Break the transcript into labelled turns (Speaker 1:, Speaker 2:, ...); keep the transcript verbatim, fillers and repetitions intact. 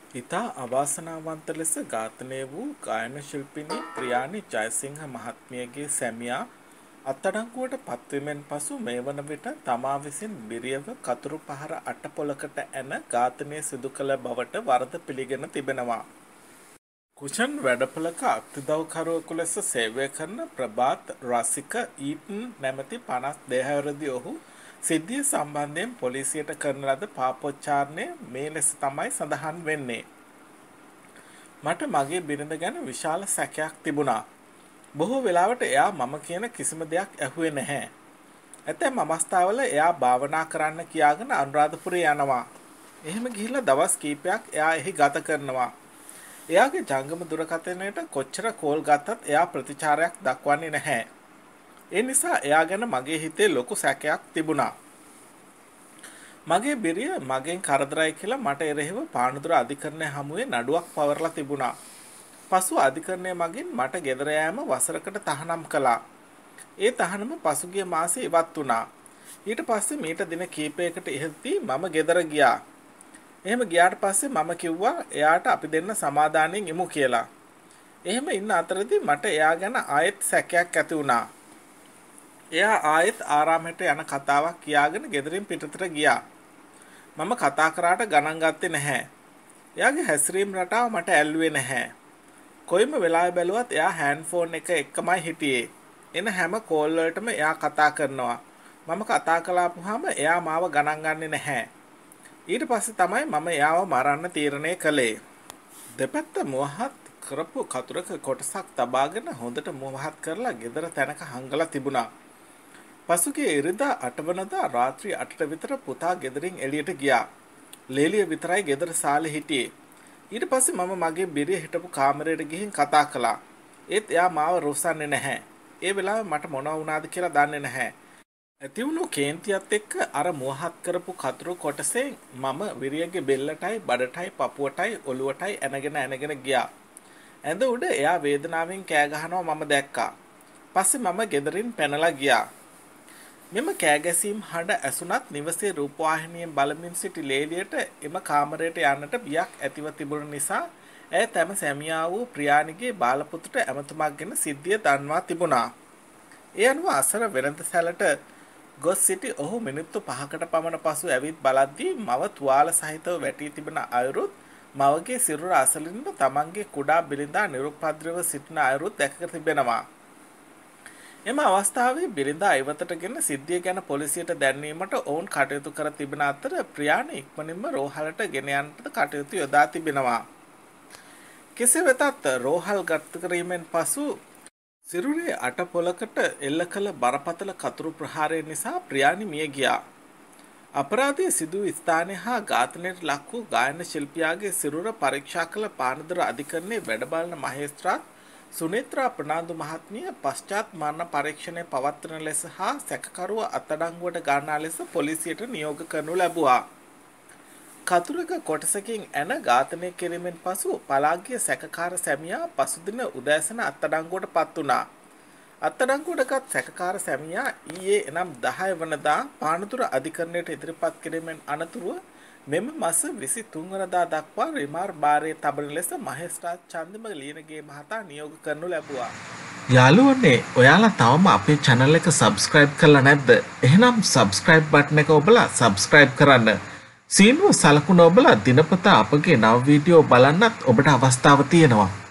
Speaker 1: ඉතා අවාසනාවන්ත ලෙස ඝාතනය වූ ගායන ශිල්පිනී ප්‍රියානි ජයසිංහ මහත්මියගේ සැමියා අත්අඩංගුවට පත්වීමෙන් පසු මේ වන විට තමා විසින් බිරියව කතුරු පහර අටපොලකට ඇන ඝාතනය සිදු කළ බවට වරද පිළිගෙන තිබෙනවා. කුෂන් වැඩපළක අත්උදව්කරුවෙකු ලෙස සේවය කරන ප්‍රභාත් රසික ඊටන් නැමැති පනස් දෙහැවරදි ඔහු සිද්ධිය සම්බන්ධයෙන් පොලිසියට කරන ලද පාපොච්චාරණය මේ ලෙස තමයි සඳහන් වෙන්නේ. මට මගේ බිරිඳ ගැන විශාල සැකයක් තිබුණා. බොහෝ වෙලාවට එයා මම කියන කිසිම දෙයක් ඇහුවේ නැහැ. ඇතැම් අවස්ථාවල එයා භාවනා කරන්න කියාගෙන අනුරාධපුරේ යනවා. එහෙම ගිහිල්ලා දවස් කීපයක් එයා එහි ගත කරනවා. එයාගේ ජංගම දුරකථනයට කොච්චර කෝල් ගත්තත් එයා ප්‍රතිචාරයක් දක්වන්නේ නැහැ. ඒ නිසා එයා ගැන මගේ හිතේ ලොකු සැකයක් තිබුණා. මගේ බිරිය මගෙන් කරදරයි කියලා මට එරෙහිව පානදුර අධිකරණය හමුවේ නඩුවක් පවරලා තිබුණා. පසුව අධිකරණය මගින් මට ගෙදර යෑම වසරකට තහනම් කළා. ඒ තහනම පසුගිය මාසේ ඉවත් වුණා. ඊට පස්සේ මීට දින කීපයකට ඉහතදී මම ගෙදර ගියා. එහෙම ගියාට පස්සේ මම කිව්වා එයාට අපි දෙන්න සමාදානෙන් ඉමු කියලා. එහෙම ඉන්න අතරදී මට එයා ගැන ආයෙත් සැකයක් ඇති වුණා. එයා ආයෙත් ආරාමයට යන කතාවක් කියාගෙන ගෙදරින් පිටතට ගියා. මම කතා කරාට ගණන් ගත්තේ නැහැ. එයාගේ හැසිරීම් රටාව මට ඇල්ලුවේ නැහැ. කොයිම වෙලාවෙ බැලුවත් එයා හෑන්ඩ් ෆෝන් එක එක්කමයි හිටියේ. එන හැම කෝල් වලටම එයා කතා කරනවා. මම කතා කළාපුවාම එයා මාව ගණන් ගන්නේ නැහැ. ඊට පස්සේ තමයි මම එයාව මරන්න තීරණය කළේ. දෙපැත්ත මුවහත් කරපු කතුරක කොටසක් තබාගෙන හොඳට මුවහත් කරලා ගෙදර තැනක හංගලා තිබුණා. පසුගිය ඉරිදා අට වනදා රාත්‍රී අටට විතර පුතා ගෙදරින් එළියට ගියා. ලේලිය විතරයි ගෙදර සාලේ හිටියේ. ඊට පස්සේ මම මගේ බිරිය හිටපු කාමරයට ගිහින් කතා කළා. ඒත් එයා මාව රුස්සන්නේ නැහැ. ඒ වෙලාවේ මට මොනවා වුණාද කියලා දන්නේ නැහැ. ඇති වුණු කේන්තියත් එක්ක අර මුවහත් කරපු කතුරු කොටසෙන් මම විරියගේ බෙල්ලටයි බඩටයි පපුවටයි ඔළුවටයි ඇනගෙන ඇනගෙන ගියා. ඇඳ උඩ එයා වේදනාවෙන් කෑ ගහනවා මම දැක්කා. පස්සේ මම ගෙදරින් පැනලා ගියා. මෙම කෑගැසීම් හඬ ඇසුණත් නිවසේ රූපවාහිනියෙන් බලමින් සිටි ලේලියට එම කාමරයට යන්නට බියක් ඇතිව තිබුණ නිසා ඇය තම සැමියා වූ ප්‍රියානිගේ බාලපුතුට ඇමතුමක් ගෙන සිද්ධිය දන්වා තිබුණා. ඒ අනුව අසර වෙළඳ සැලට ගොස් සිටි ඔහු මිනිත්තු පහකට පමණ පසු ඇවිත් බලද්දී මව තුවාල සහිතව වැටී තිබෙන අයුරුත් මවගේ සිරුර අසලින්ම තමන්ගේ කුඩා බිරිඳා නිරුපද්‍රව සිටින අයුරුත් දැක තිබෙනවා. එම අවස්ථාවේ බිරිඳා ඉවතටගෙන සිද්ධිය ගැන පොලිසියට දැන්වීමට ඔවුන් කටයුතු කර තිබෙන අතර ප්‍රියාණ ඉක්මනින්ම රෝහලට ගෙන යන්නට කටයුතු යොදා තිබෙනවා. කෙසේ වෙතත් රෝහල් ගත කිරීමෙන් පසු සිරුරේ අට පොලකට එල්ල කළ බරපතල කතුරු ප්‍රහාරය නිසා ප්‍රියාණි මිය ගියා. අපරාධයේ සිදු වූ ස්ථානය හා ඝාතනයට ලක් වූ ගායන ශිල්පියාගේ සිරුර පරීක්ෂා කළ පානදුර අධිකරණයේ වැඩබලන මහේස්ත්‍රාත් සුනේත්‍රා ප්‍රනාන්දු මහත්මිය පශ්චාත් මරණ පරීක්ෂණය පවත්වන ලෙස හා සැකකරුව අත්අඩංගුවට ගන්නා ලෙස පොලිසියට නියෝග කරනු ලැබුවා. කතුරක කොටසකින් ඇන ඝාතනය කිරීමෙන් පසු පලාගිය සැකකාර සැමියා පසුදින උදෑසන අත්අඩංගුවට පත් වුණා. අත්අඩංගුවටගත් සැකකාර සැමියා ඊයේ එනම් දහය වනදා පානදුර අධිකරණයට ඉදිරිපත් කිරීමෙන් අනතුරුව මෙම මාස විසි තුන් වනදා දක්වා රිමාන්ඩ් භාරයේ තබන ලෙස මහේස්ත්‍රාත් චන්දිම ලියනගේ මහතා නියෝග කරනු ලැබුවා.
Speaker 2: යාළුවනේ ඔයාලා තවම අපේ channel එක subscribe කරලා නැද්ද? එහෙනම් subscribe button එක ඔබලා subscribe කරන්න. සීනුව සලකුණ ඔබලා දිනපතා අපගේ නව වීඩියෝ බලන්නත් ඔබට අවස්ථාව තියෙනවා.